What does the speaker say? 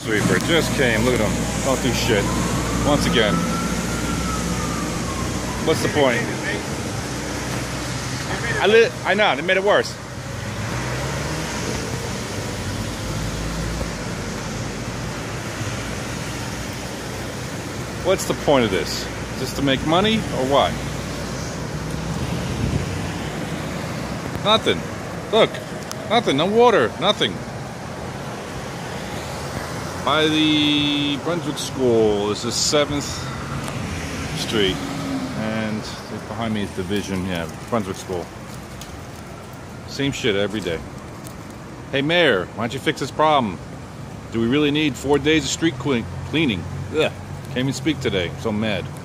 Sweeper just came. Look at him. Don't do shit. Once again. What's the point? I know. They made it worse. What's the point of this? Just to make money or what? Nothing. Look. Nothing. No water. Nothing. By the Brunswick School. This is 7th Street. And behind me is Division. Yeah, Brunswick School. Same shit every day. Hey, Mayor, why don't you fix this problem? Do we really need 4 days of street cleaning? Ugh. Can't even speak today. I'm so mad.